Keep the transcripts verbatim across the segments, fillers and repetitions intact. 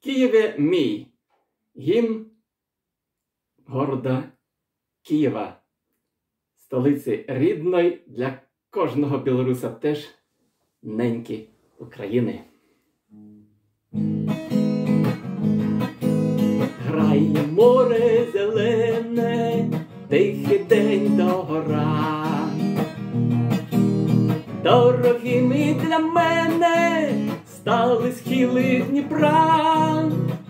Києве мій, гімн города Києва, столиці рідної для кожного білоруса теж неньки України. Грає море зелене, тихий день догора. Дорогими для мене стали схили Дніпра,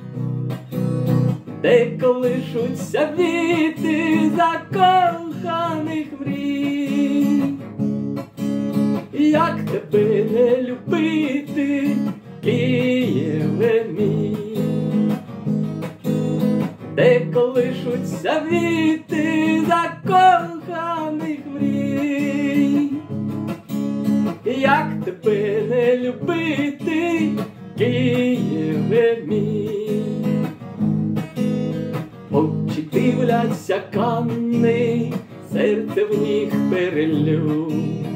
де колишуться віти закоханих мрій. Як тебе не любити, Києве мій, де колишуться віти закоханих мрій. Як тебе не любити, Києве мій. Очі дивляться камни, серце в них перелю.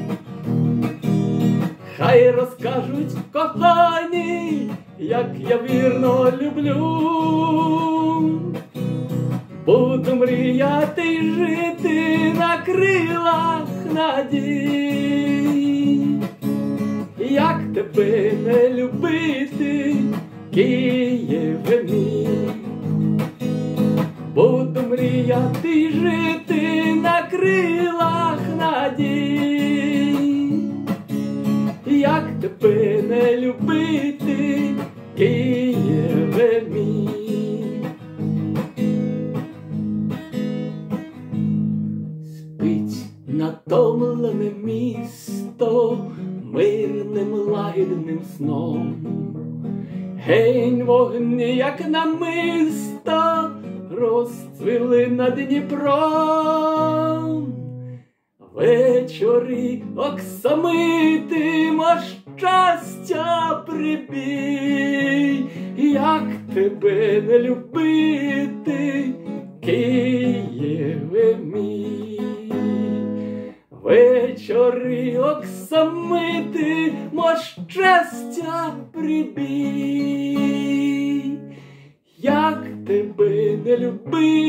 Хай розкажуть кохані, як я вірно люблю. Буду мріяти й жити на крилах надій. Як тебе не любити, Києве мій. Буду мріяти й жити на крилах надій. Як тебе не любити, Києве мій. Спить натомлене місто мирним лагідним сном. Гень вогні, як намисто, розцвіли над Дніпром. Вечорі оксамитим, а щастя прибій. Як тебе не любити, Києве мій. Вечори оксамити, мо щастя прибій. Як тебе не любити,